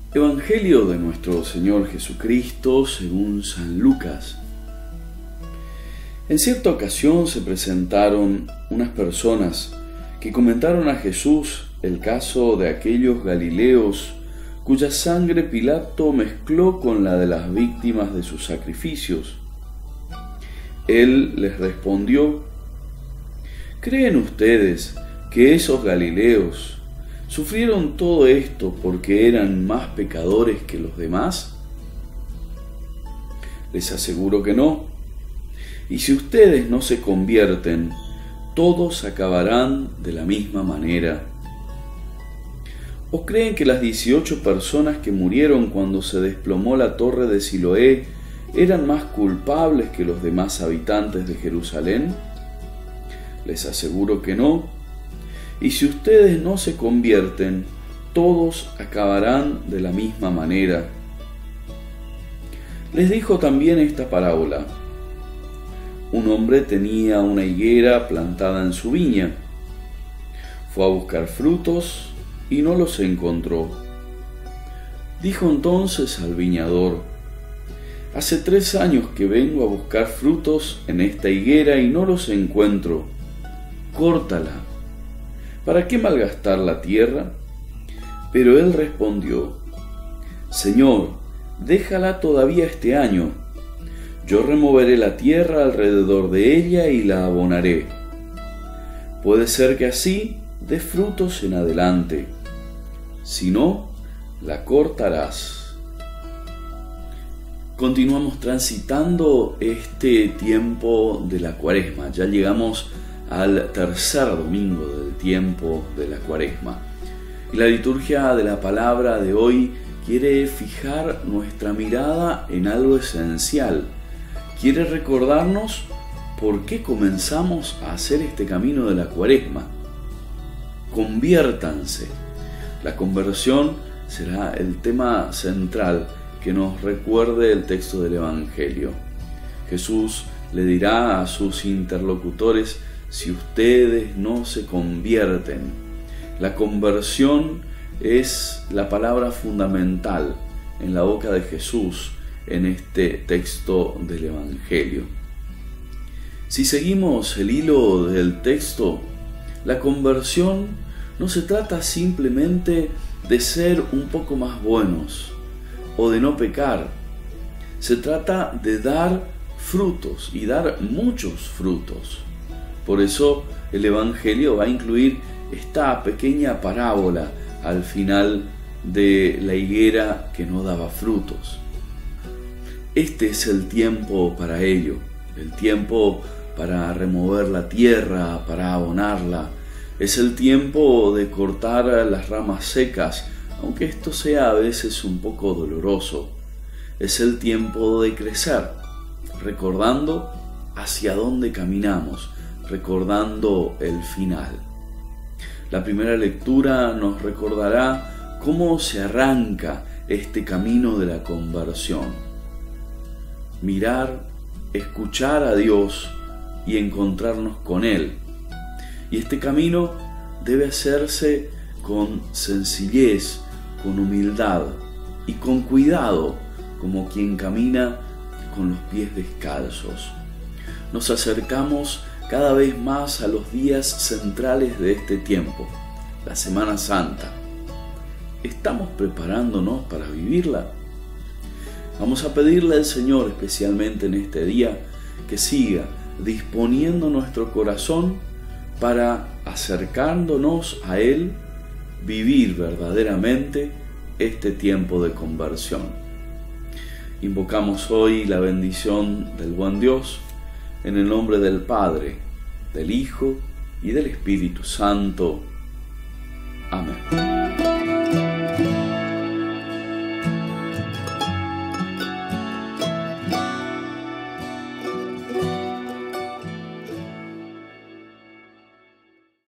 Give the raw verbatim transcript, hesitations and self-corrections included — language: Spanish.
Evangelio de nuestro Señor Jesucristo según San Lucas. En cierta ocasión se presentaron unas personas que comentaron a Jesús el caso de aquellos galileos cuya sangre Pilato mezcló con la de las víctimas de sus sacrificios. Él les respondió: ¿creen ustedes que esos galileos sufrieron todo esto porque eran más pecadores que los demás? Les aseguro que no. Y si ustedes no se convierten, todos acabarán de la misma manera. ¿O creen que las dieciocho personas que murieron cuando se desplomó la torre de Siloé eran más culpables que los demás habitantes de Jerusalén? Les aseguro que no. Y si ustedes no se convierten, todos acabarán de la misma manera. Les dijo también esta parábola. Un hombre tenía una higuera plantada en su viña. Fue a buscar frutos y no los encontró. Dijo entonces al viñador: hace tres años que vengo a buscar frutos en esta higuera y no los encuentro. Córtala. ¿Para qué malgastar la tierra? Pero él respondió: Señor, déjala todavía este año. Yo removeré la tierra alrededor de ella y la abonaré. Puede ser que así dé frutos en adelante. Si no, la cortarás. Continuamos transitando este tiempo de la Cuaresma. Ya llegamos al tercer domingo del tiempo de la Cuaresma. Y la liturgia de la palabra de hoy quiere fijar nuestra mirada en algo esencial. Quiere recordarnos por qué comenzamos a hacer este camino de la Cuaresma. Conviértanse. La conversión será el tema central que nos recuerde el texto del Evangelio. Jesús le dirá a sus interlocutores: si ustedes no se convierten. La conversión es la palabra fundamental en la boca de Jesús en este texto del Evangelio. Si seguimos el hilo del texto, la conversión no se trata simplemente de ser un poco más buenos o de no pecar. Se trata de dar frutos y dar muchos frutos. Por eso el Evangelio va a incluir esta pequeña parábola al final de la higuera que no daba frutos. Este es el tiempo para ello, el tiempo para remover la tierra, para abonarla. Es el tiempo de cortar las ramas secas, aunque esto sea a veces un poco doloroso. Es el tiempo de crecer, recordando hacia dónde caminamos, recordando el final. La primera lectura nos recordará cómo se arranca este camino de la conversión. Mirar, escuchar a Dios y encontrarnos con Él. Y este camino debe hacerse con sencillez, con humildad y con cuidado, como quien camina con los pies descalzos. Nos acercamos cada vez más a los días centrales de este tiempo, la Semana Santa. ¿Estamos preparándonos para vivirla? Vamos a pedirle al Señor, especialmente en este día, que siga disponiendo nuestro corazón para, acercándonos a Él, vivir verdaderamente este tiempo de conversión. Invocamos hoy la bendición del buen Dios, en el nombre del Padre, del Hijo y del Espíritu Santo. Amén.